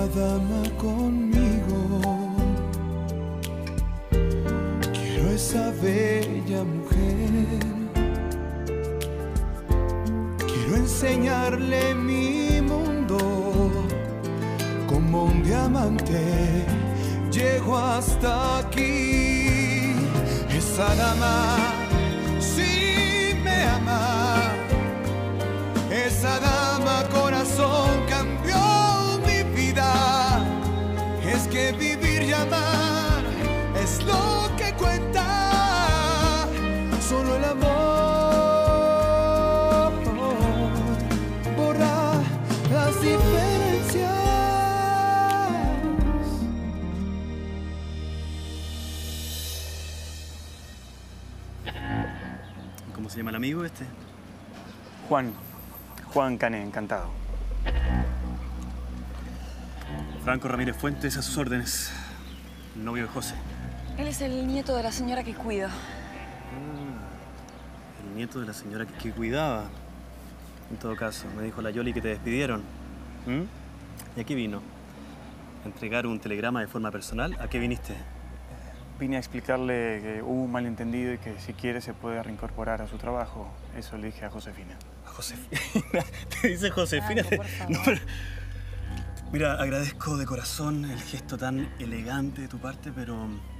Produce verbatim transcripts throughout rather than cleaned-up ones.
dama conmigo. Quiero esa bella mujer. Quiero enseñarle mi mundo. Como un diamante llego hasta aquí. Esa dama sí me ama. Esa dama corazón cambió mi vida. Es que vivir y amar es lo que cuenta. Solo el amor borra las diferencias. ¿Cómo se llama el amigo este? Juan. Juan Cané, encantado. Franco Ramírez Fuentes, a sus órdenes. El novio de José. Él es el nieto de la señora que cuido. Mm, el nieto de la señora que, que cuidaba. En todo caso, me dijo la Yoli que te despidieron. ¿Mm? ¿Y a qué vino? ¿A entregar un telegrama de forma personal? ¿A qué viniste? Vine a explicarle que hubo un malentendido y que si quiere se puede reincorporar a su trabajo. Eso le dije a Josefina. ¿A Josefina? ¿Te dice Josefina? Franco, por favor. No, pero... Mira, agradezco de corazón el gesto tan elegante de tu parte, pero...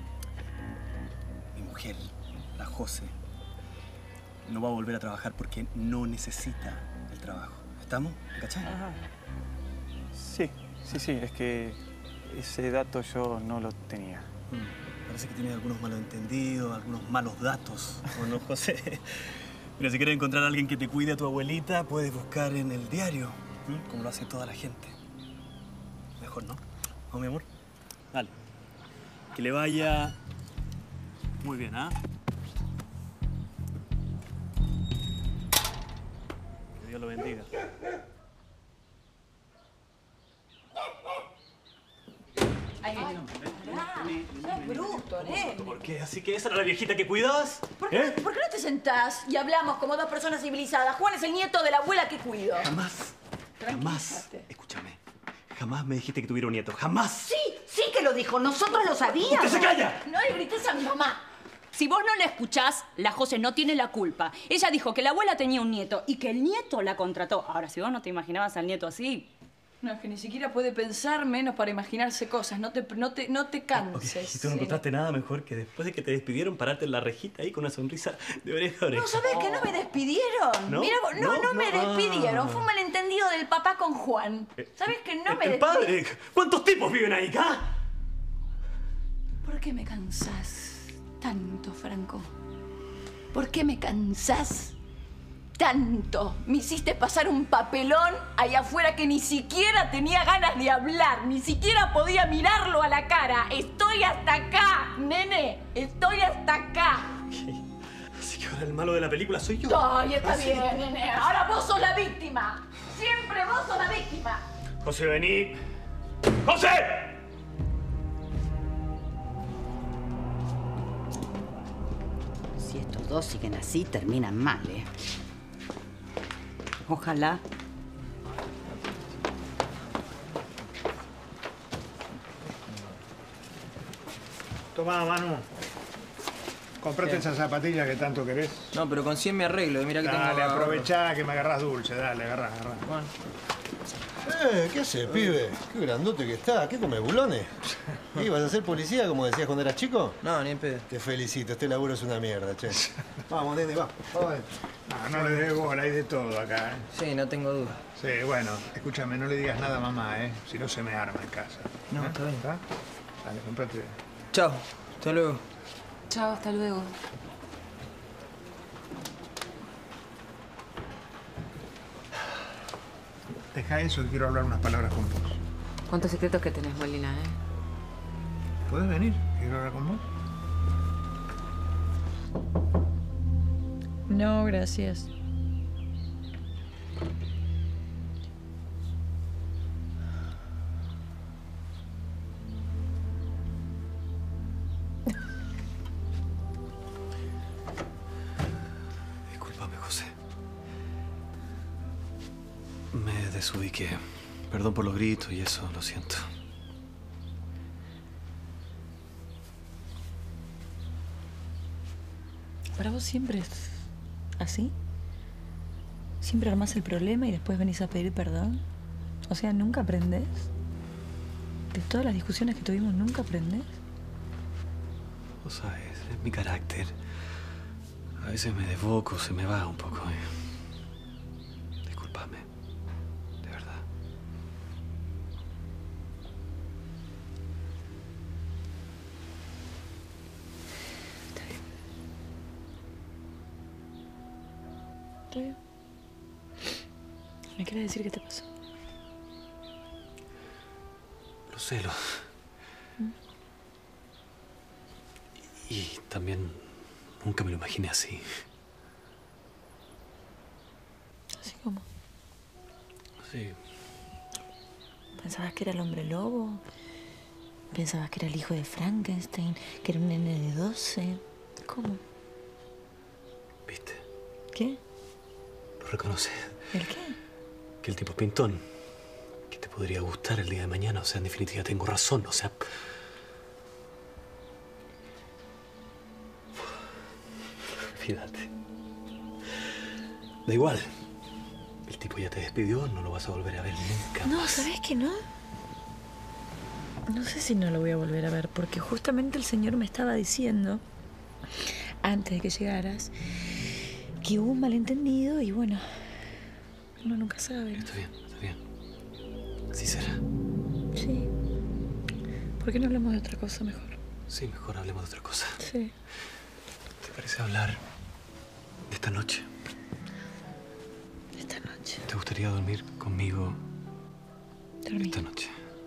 Mi mujer, la José, no va a volver a trabajar porque no necesita el trabajo. ¿Estamos? ¿Cachai? Ajá. Sí, sí, sí. Es que ese dato yo no lo tenía. Mm. Parece que tiene algunos malos entendidos, algunos malos datos, ¿o no, José? Mira, si quieres encontrar a alguien que te cuide a tu abuelita, puedes buscar en el diario, ¿sí? Como lo hace toda la gente. Mejor, ¿no? ¿No, mi amor? Dale. Que le vaya muy bien, ¿ah? Que Dios lo bendiga. Ay, no. Sos bruto, nene. ¿Por qué? ¿Así que esa era la viejita que cuidabas? ¿Por qué, ¿Eh? ¿Por qué no te sentás y hablamos como dos personas civilizadas? Juan es el nieto de la abuela que cuido. Jamás, jamás, escúchame, jamás me dijiste que tuviera un nieto, jamás. Sí, sí que lo dijo. Nosotros lo sabíamos. ¡Usted se calla! No le grites a mi mamá. Si vos no la escuchás, la José no tiene la culpa. Ella dijo que la abuela tenía un nieto y que el nieto la contrató. Ahora, si vos no te imaginabas al nieto así... No, es que ni siquiera puede pensar menos para imaginarse cosas. No te, no te, no te canses. Okay. ¿Y tú no encontraste nada mejor que después de que te despidieron pararte en la rejita ahí con una sonrisa de oreja a oreja? No, ¿sabés que no me despidieron? ¿No? Mira, vos, no, no, No, me no. despidieron. Ah. Fue un malentendido del papá con Juan. ¿Sabés que no me ¡El despidieron? padre! ¿Cuántos tipos viven ahí, acá? ¿Por qué me cansás tanto, Franco? ¿Por qué me cansás tanto? Me hiciste pasar un papelón ahí afuera que ni siquiera tenía ganas de hablar, ni siquiera podía mirarlo a la cara. Estoy hasta acá, nene. Estoy hasta acá. Okay. Así que ahora el malo de la película soy yo. Ay, está ¿Ah, sí? bien, nene. Ahora vos sos la víctima. Siempre vos sos la víctima. José, vení. ¡José! Si estos dos siguen así, terminan mal, ¿eh? Ojalá. Tomá, Manu. Comprate esas zapatillas que tanto querés. No, pero con cien me arreglo. Mira que Dale, tengo... aprovechá que me agarrás dulce. Dale, agarrá, agarrá. Bueno. Eh, ¿qué haces, pibe? Qué grandote que está. ¿Qué come, bulones? ¿Y vas a ser policía como decías cuando eras chico? No, ni en pedo. Te felicito, este laburo es una mierda, che. Vamos, nene, va. Vamos. No, no le des bola, hay de todo acá, ¿eh? Sí, no tengo duda. Sí, bueno, escúchame, no le digas nada a mamá, ¿eh? Si no se me arma en casa. No, ¿Eh? está bien. ¿Está? Dale, comprate. Chao. Hasta luego. Chao, hasta luego. Deja eso, que quiero hablar unas palabras con vos. ¿Cuántos secretos que tenés, Molina, eh? ¿Puedes venir? Quiero hablar con vos. No, gracias. Discúlpame, José. Me desubiqué. Perdón por los gritos y eso, lo siento. ¿Para vos siempre es así? ¿Siempre armás el problema y después venís a pedir perdón? O sea, ¿nunca aprendés? ¿De todas las discusiones que tuvimos, nunca aprendés? Vos sabés, es mi carácter. A veces me desboco, se me va un poco. Eh. Discúlpame. De verdad. Está bien. Está bien. ¿Me quieres decir qué te pasó? Los celos. ¿Mm? Y también nunca me lo imaginé así. ¿Así como? Sí. ¿Pensabas que era el hombre lobo? ¿Pensabas que era el hijo de Frankenstein? ¿Que era un nene de doce? ¿Cómo? ¿Viste? ¿Qué? ¿Lo reconoces? ¿El qué? Que el tipo pintón. Que te podría gustar el día de mañana. O sea, en definitiva, tengo razón. O sea... Fíjate. Da igual. El tipo ya te despidió, no lo vas a volver a ver nunca No, más. ¿sabés que no? No sé si no lo voy a volver a ver, porque justamente el señor me estaba diciendo, antes de que llegaras, que hubo un malentendido y bueno, uno nunca sabe, ¿no? Está bien, está bien. Así será. Sí. ¿Por qué no hablamos de otra cosa mejor? Sí, mejor hablemos de otra cosa. Sí. ¿Te parece hablar de esta noche? Esta noche. ¿Te gustaría dormir conmigo Dormí. esta noche?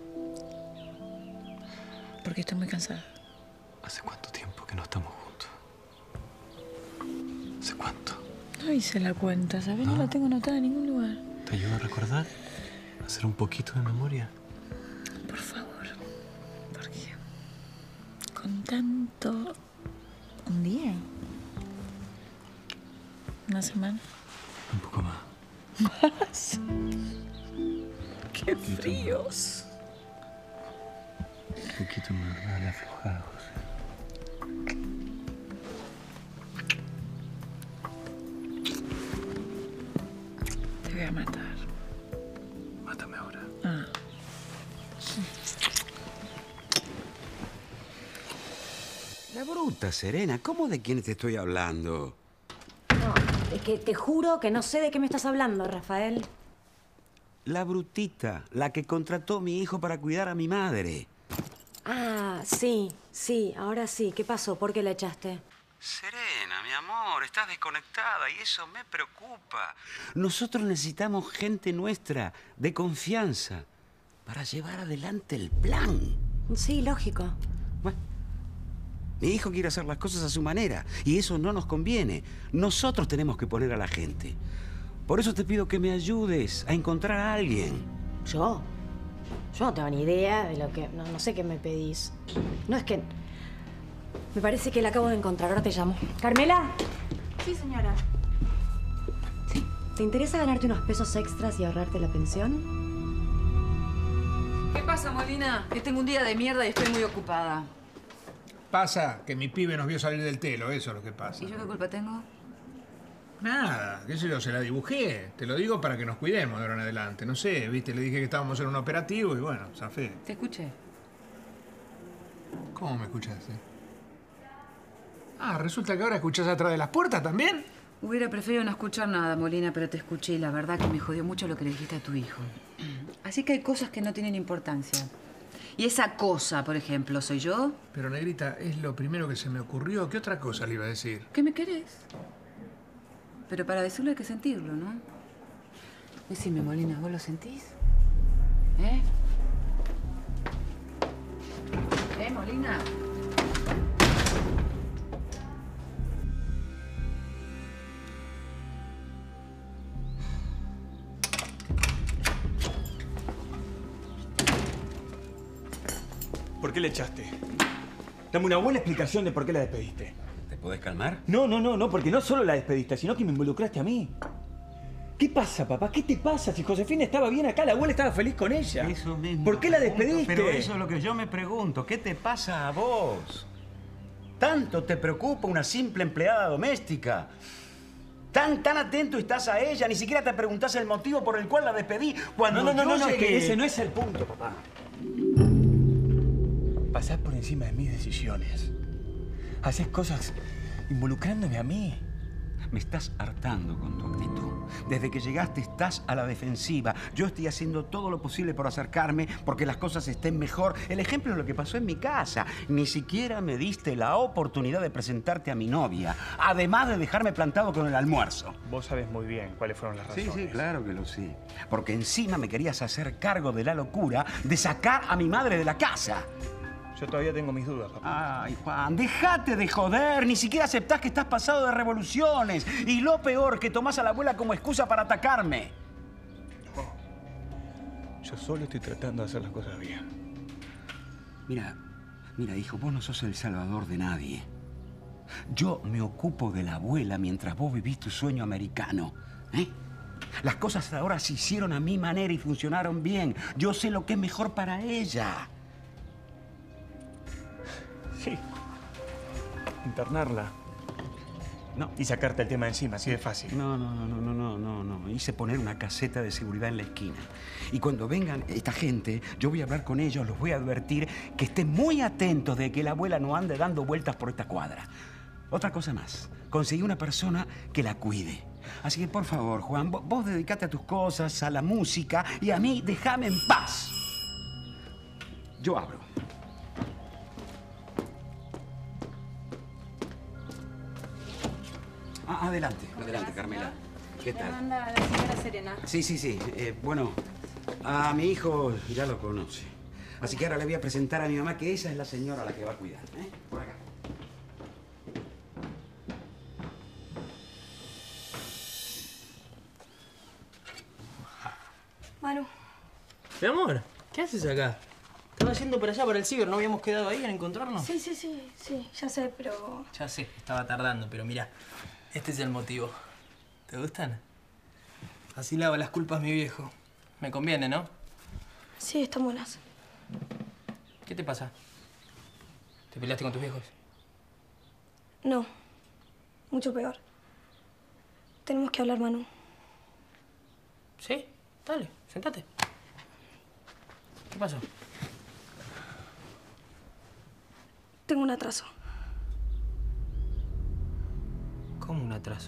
Porque estoy muy cansada. ¿Hace cuánto tiempo que no estamos juntos? ¿Hace cuánto? No hice la cuenta, ¿sabes? No, no la tengo anotada en ningún lugar. ¿Te ayuda a recordar? ¿A hacer un poquito de memoria? Por favor. Porque con tanto... ¿Un día? ¿Una semana? Un poco más. ¿Más? ¡Qué fríos! Un poquito más, dale aflojado, José. Te voy a matar. Mátame ahora. Ah. La bruta, Serena. ¿Cómo de quién te estoy hablando? No, es que te juro que no sé de qué me estás hablando, Rafael. La brutita, la que contrató a mi hijo para cuidar a mi madre. Ah, sí, sí, ahora sí. ¿Qué pasó? ¿Por qué la echaste? Serena, mi amor, estás desconectada y eso me preocupa. Nosotros necesitamos gente nuestra, de confianza, para llevar adelante el plan. Sí, lógico. Bueno, mi hijo quiere hacer las cosas a su manera y eso no nos conviene. Nosotros tenemos que poner a la gente. Por eso te pido que me ayudes a encontrar a alguien. ¿Yo? Yo no tengo ni idea de lo que... No, no sé qué me pedís. No, es que... Me parece que la acabo de encontrar. Ahora te llamo. ¿Carmela? Sí, señora. ¿Te interesa ganarte unos pesos extras y ahorrarte la pensión? ¿Qué pasa, Molina? Que tengo un día de mierda y estoy muy ocupada. Pasa que mi pibe nos vio salir del telo, eso es lo que pasa. ¿Y yo qué culpa tengo? Nada, qué sé yo, se la dibujé. Te lo digo para que nos cuidemos de ahora en adelante. No sé, viste, le dije que estábamos en un operativo y bueno, zafé. Te escuché. ¿Cómo me escuchaste? Ah, resulta que ahora escuchás atrás de las puertas también. Hubiera preferido no escuchar nada, Molina, pero te escuché y la verdad que me jodió mucho lo que le dijiste a tu hijo. Así que hay cosas que no tienen importancia. Y esa cosa, por ejemplo, ¿soy yo? Pero, negrita, es lo primero que se me ocurrió. ¿Qué otra cosa le iba a decir? ¿Qué me querés? Pero para decirlo hay que sentirlo, ¿no? Decime, Molina, ¿vos lo sentís? ¿Eh? ¿Eh, Molina? ¿Por qué le echaste? Dame una buena explicación de por qué la despediste. ¿Te podés calmar? No, no, no, no, porque no solo la despediste, sino que me involucraste a mí. ¿Qué pasa, papá? ¿Qué te pasa? Si Josefina estaba bien acá, la abuela estaba feliz con ella. Eso mismo. ¿Por qué la pregunto, despediste? Pero eso es lo que yo me pregunto. ¿Qué te pasa a vos? ¿Tanto te preocupa una simple empleada doméstica? Tan, tan atento estás a ella, ni siquiera te preguntás el motivo por el cual la despedí. Cuando No, no, no, yo no, no, es llegué... que ese no es el punto, papá. Pasás por encima de mis decisiones. Haces cosas involucrándome a mí. Me estás hartando con tu actitud. Desde que llegaste estás a la defensiva. Yo estoy haciendo todo lo posible por acercarme, porque las cosas estén mejor. El ejemplo es lo que pasó en mi casa. Ni siquiera me diste la oportunidad de presentarte a mi novia, además de dejarme plantado con el almuerzo. Vos sabés muy bien cuáles fueron las razones. Sí, sí, claro que lo sé. Porque encima me querías hacer cargo de la locura de sacar a mi madre de la casa. Yo todavía tengo mis dudas, papá. Ay, Juan, déjate de joder. Ni siquiera aceptás que estás pasado de revoluciones. Y lo peor, que tomás a la abuela como excusa para atacarme. No. Yo solo estoy tratando de hacer las cosas bien. Mira, mira, hijo, vos no sos el salvador de nadie. Yo me ocupo de la abuela mientras vos vivís tu sueño americano. ¿Eh? Las cosas ahora se hicieron a mi manera y funcionaron bien. Yo sé lo que es mejor para ella. Sí. Internarla. No. Y sacarte el tema de encima, así de fácil. No, no, no, no, no, no, no. Hice poner una caseta de seguridad en la esquina. Y cuando vengan esta gente, yo voy a hablar con ellos, los voy a advertir que estén muy atentos de que la abuela no ande dando vueltas por esta cuadra. Otra cosa más. Conseguí una persona que la cuide. Así que, por favor, Juan, vos, vos dedicate a tus cosas, a la música, y a mí déjame en paz. Yo abro. Ah, adelante, adelante, Carmela. ¿Qué tal? Me manda la señora Serena. Sí, sí, sí. Eh, bueno, a mi hijo ya lo conoce. Así que ahora le voy a presentar a mi mamá que esa es la señora a la que va a cuidar. ¿Eh? Por acá. Manu. Mi amor, ¿qué haces acá? Estaba yendo para allá, para el ciber. ¿No habíamos quedado ahí en encontrarnos? Sí, sí, sí, sí, ya sé, pero... Ya sé, estaba tardando, pero mira, este es el motivo. ¿Te gustan? Así lava las culpas mi viejo. Me conviene, ¿no? Sí, están buenas. ¿Qué te pasa? ¿Te peleaste con tus viejos? No, mucho peor. Tenemos que hablar, Manu. ¿Sí? Dale, sentate. ¿Qué pasó? Tengo un atraso. ¿Cómo un atraso?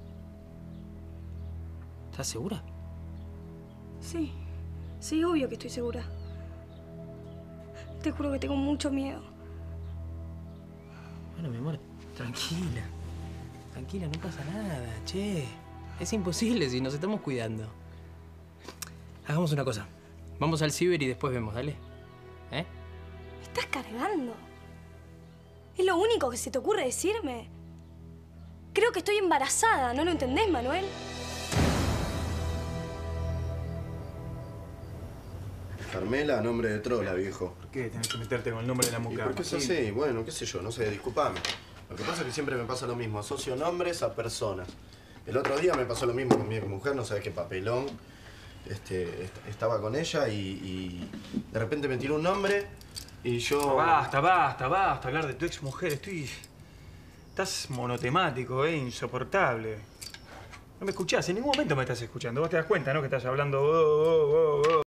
¿Estás segura? Sí, sí, obvio que estoy segura. Te juro que tengo mucho miedo. Bueno, mi amor, tranquila. Tranquila, no pasa nada, che. Es imposible si nos estamos cuidando. Hagamos una cosa. Vamos al ciber y después vemos, dale. ¿Eh? Me estás cargando. ¿Es lo único que se te ocurre decirme? Creo que estoy embarazada, ¿no lo entendés, Manuel? Carmela, nombre de trola, viejo. ¿Por qué tenés que meterte con el nombre de la mujer? ¿Y por qué es así? Bueno, qué sé yo, no sé, disculpame. Lo que pasa es que siempre me pasa lo mismo, asocio nombres a personas. El otro día me pasó lo mismo con mi mujer, no sabes qué papelón. Este, est estaba con ella y, y de repente me tiró un nombre y yo... Basta, basta, basta hablar de tu ex mujer. Estoy... Estás monotemático, eh, insoportable. No me escuchás, en ningún momento me estás escuchando. Vos te das cuenta, ¿no? Que estás hablando... Oh, oh, oh, oh.